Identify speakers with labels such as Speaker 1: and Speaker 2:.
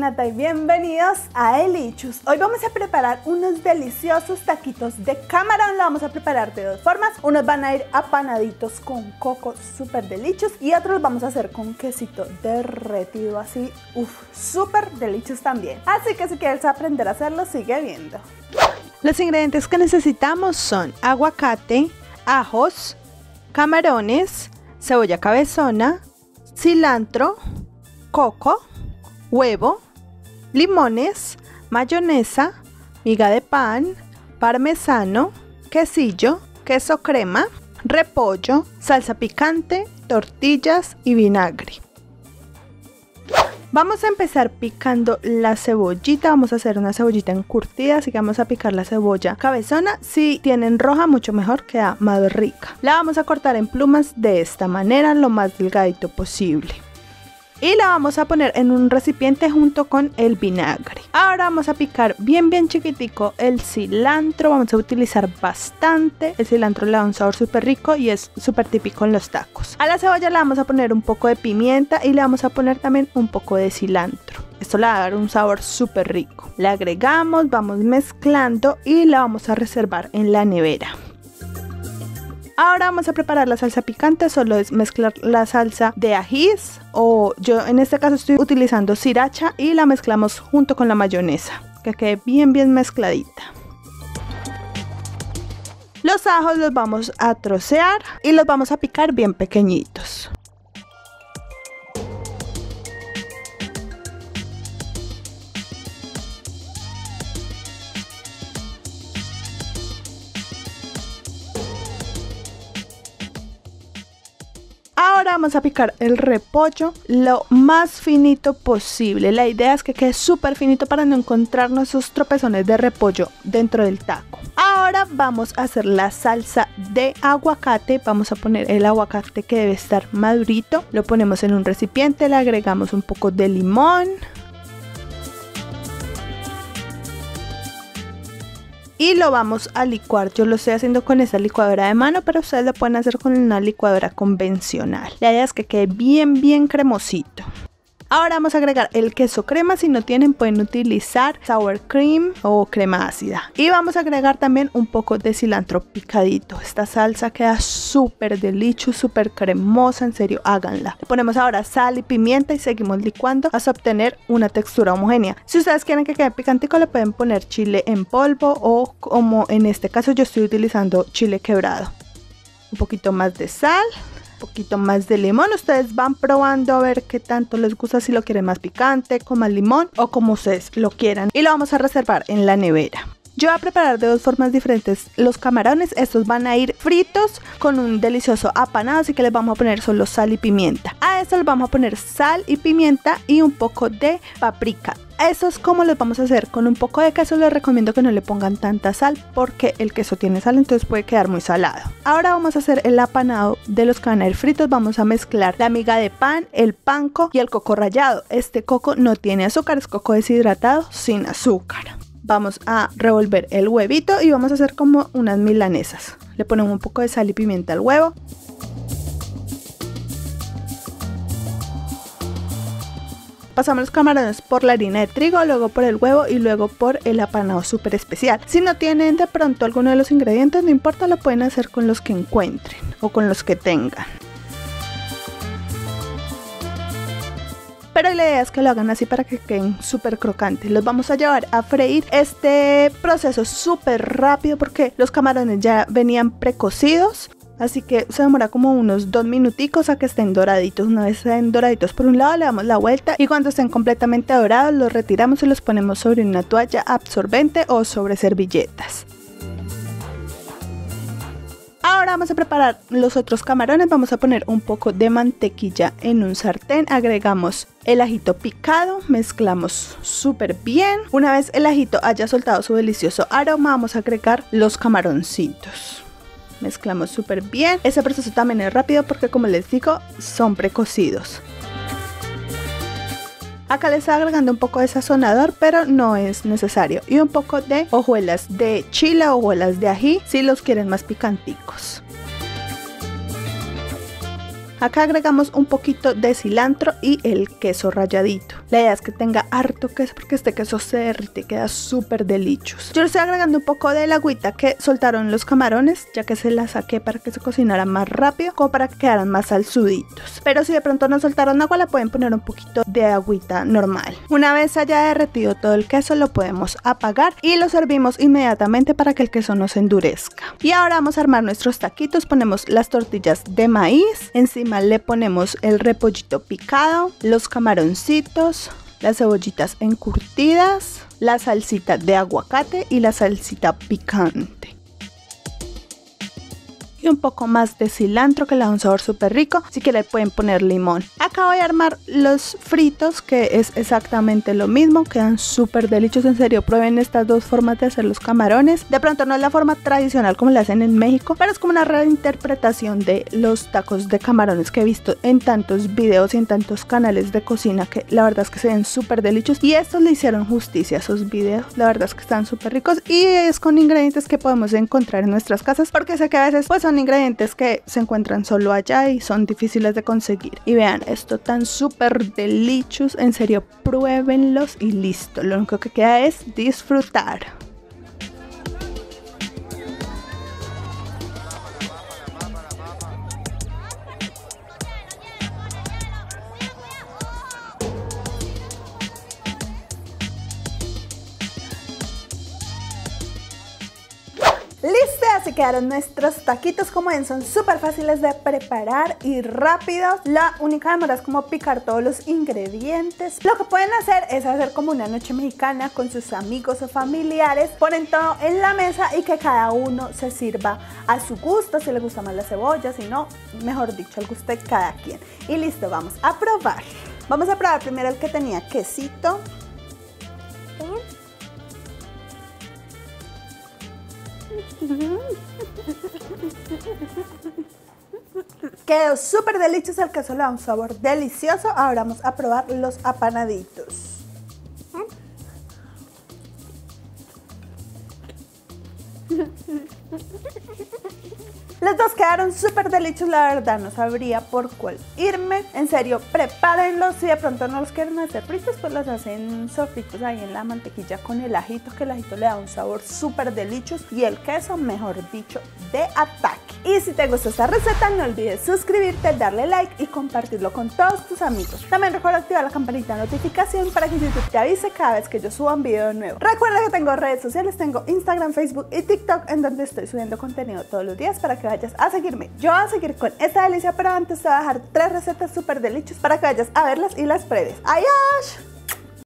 Speaker 1: Nata y bienvenidos a Elichus. Hoy vamos a preparar unos deliciosos taquitos de camarón. Lo vamos a preparar de dos formas. Unos van a ir apanaditos con coco, súper delicios, y otros los vamos a hacer con quesito derretido así, súper delicios también. Así que si quieres aprender a hacerlo, sigue viendo.
Speaker 2: Los ingredientes que necesitamos son aguacate, ajos, camarones, cebolla cabezona, cilantro, coco, huevo, limones, mayonesa, miga de pan, parmesano, quesillo, queso crema, repollo, salsa picante, tortillas y vinagre. Vamos a empezar picando la cebollita. Vamos a hacer una cebollita encurtida, así que vamos a picar la cebolla cabezona. Si tienen roja, mucho mejor, queda más rica. La vamos a cortar en plumas de esta manera, lo más delgadito posible. Y la vamos a poner en un recipiente junto con el vinagre. Ahora vamos a picar bien chiquitico el cilantro. Vamos a utilizar bastante. El cilantro le da un sabor súper rico y es súper típico en los tacos. A la cebolla le vamos a poner un poco de pimienta y le vamos a poner también un poco de cilantro. Esto le va a dar un sabor súper rico. Le agregamos, vamos mezclando y la vamos a reservar en la nevera. Ahora vamos a preparar la salsa picante. Solo es mezclar la salsa de ajís, o yo en este caso estoy utilizando sriracha, y la mezclamos junto con la mayonesa, que quede bien mezcladita. Los ajos los vamos a trocear y los vamos a picar bien pequeñitos. Ahora vamos a picar el repollo lo más finito posible. La idea es que quede súper finito para no encontrarnos esos tropezones de repollo dentro del taco. Ahora vamos a hacer la salsa de aguacate. Vamos a poner el aguacate, que debe estar madurito. Lo ponemos en un recipiente, le agregamos un poco de limón. Y lo vamos a licuar. Yo lo estoy haciendo con esta licuadora de mano, pero ustedes lo pueden hacer con una licuadora convencional. La idea es que quede bien cremosito. Ahora vamos a agregar el queso crema. Si no tienen, pueden utilizar sour cream o crema ácida. Y vamos a agregar también un poco de cilantro picadito. Esta salsa queda súper deliciosa, súper cremosa. En serio, háganla. Le ponemos ahora sal y pimienta y seguimos licuando hasta obtener una textura homogénea. Si ustedes quieren que quede picantico, le pueden poner chile en polvo, o como en este caso yo estoy utilizando chile quebrado. Un poquito más de sal, poquito más de limón. Ustedes van probando a ver qué tanto les gusta, si lo quieren más picante, con más limón, o como ustedes lo quieran. Y lo vamos a reservar en la nevera. Yo voy a preparar de dos formas diferentes los camarones. Estos van a ir fritos con un delicioso apanado, así que les vamos a poner solo sal y pimienta. A esto les vamos a poner sal y pimienta y un poco de paprika. Eso es como les vamos a hacer con un poco de queso. Les recomiendo que no le pongan tanta sal porque el queso tiene sal, entonces puede quedar muy salado. Ahora vamos a hacer el apanado de los que van a ir fritos. Vamos a mezclar la miga de pan, el panko y el coco rallado. Este coco no tiene azúcar, es coco deshidratado sin azúcar. Vamos a revolver el huevito y vamos a hacer como unas milanesas. Le ponemos un poco de sal y pimienta al huevo. Pasamos los camarones por la harina de trigo, luego por el huevo y luego por el apanado súper especial. Si no tienen de pronto alguno de los ingredientes, no importa, lo pueden hacer con los que encuentren o con los que tengan. Pero la idea es que lo hagan así para que queden súper crocantes. Los vamos a llevar a freír. Este proceso es súper rápido porque los camarones ya venían precocidos. Así que se demora como unos 2 minuticos a que estén doraditos. Una vez estén doraditos por un lado, le damos la vuelta y cuando estén completamente dorados los retiramos y los ponemos sobre una toalla absorbente o sobre servilletas. Ahora vamos a preparar los otros camarones. Vamos a poner un poco de mantequilla en un sartén. Agregamos el ajito picado, mezclamos súper bien. Una vez el ajito haya soltado su delicioso aroma, vamos a agregar los camaroncitos. Mezclamos súper bien. Ese proceso también es rápido porque, como les digo, son precocidos. Acá le estoy agregando un poco de sazonador, pero no es necesario. Y un poco de hojuelas de chile o hojuelas de ají si los quieren más picanticos. Acá agregamos un poquito de cilantro y el queso ralladito. La idea es que tenga harto queso porque este queso se derrite y queda súper delicioso. Yo le estoy agregando un poco del agüita que soltaron los camarones, ya que se la saqué para que se cocinara más rápido, como para que quedaran más salsuditos. Pero si de pronto no soltaron agua, le pueden poner un poquito de agüita normal. Una vez haya derretido todo el queso, lo podemos apagar y lo servimos inmediatamente para que el queso no se endurezca. Y ahora vamos a armar nuestros taquitos. Ponemos las tortillas de maíz, encima le ponemos el repollito picado, los camaroncitos, las cebollitas encurtidas, la salsita de aguacate y la salsita picante. Y un poco más de cilantro que le da un sabor súper rico. Si quieren pueden poner limón. Acá voy a armar los fritos, que es exactamente lo mismo. Quedan súper deliciosos, en serio. Prueben estas dos formas de hacer los camarones. De pronto no es la forma tradicional como la hacen en México, pero es como una reinterpretación de los tacos de camarones que he visto en tantos videos y en tantos canales de cocina, que la verdad es que se ven súper deliciosos. Y estos le hicieron justicia a esos videos. La verdad es que están súper ricos y es con ingredientes que podemos encontrar en nuestras casas, porque sé que a veces pues son ingredientes que se encuentran solo allá y son difíciles de conseguir. Y vean, esto tan súper delicioso, en serio, pruébenlos y listo, lo único que queda es disfrutar.
Speaker 1: Listo, así quedaron nuestros taquitos. Como ven, son súper fáciles de preparar y rápidos. La única demora es como picar todos los ingredientes. Lo que pueden hacer es hacer como una noche mexicana con sus amigos o familiares. Ponen todo en la mesa y que cada uno se sirva a su gusto. Si le gusta más la cebolla, si no, mejor dicho, al gusto de cada quien. Y listo, vamos a probar. Vamos a probar primero el que tenía quesito. Quedó súper delicioso, el queso le da un sabor delicioso. Ahora vamos a probar los apanaditos. Los dos quedaron súper deliciosos, la verdad no sabría por cuál irme. En serio, prepárenlos. Si de pronto no los quieren hacer fritos, pues los hacen sofritos ahí en la mantequilla con el ajito, que el ajito le da un sabor súper delicioso. Y el queso, mejor dicho, de ataque. Y si te gustó esta receta, no olvides suscribirte, darle like y compartirlo con todos tus amigos. También recuerda activar la campanita de notificación para que YouTube te avise cada vez que yo suba un video nuevo. Recuerda que tengo redes sociales, tengo Instagram, Facebook y TikTok, en donde estoy subiendo contenido todos los días para que vayas a seguirme. Yo voy a seguir con esta delicia, pero antes te voy a dejar 3 recetas súper deliciosas para que vayas a verlas y las pruebes. ¡Adiós!